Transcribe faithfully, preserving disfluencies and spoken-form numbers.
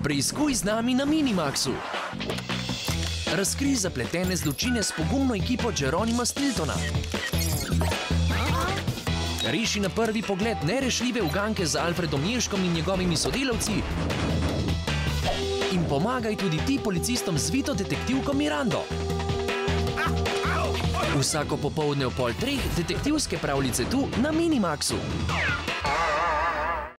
Preiskuj z nami na Minimaxu. Razkrij zapletene zločine s pogumno ekipo Geronima Stiltona. Reši na prvi pogled nerešljive uganke z Alfredom Ježkom in njegovimi sodelavci. In pomagaj tudi ti policistom zvito detektivko Mirando. Vsako popoldne ob pol treh detektivske pravljice tu na Minimaxu.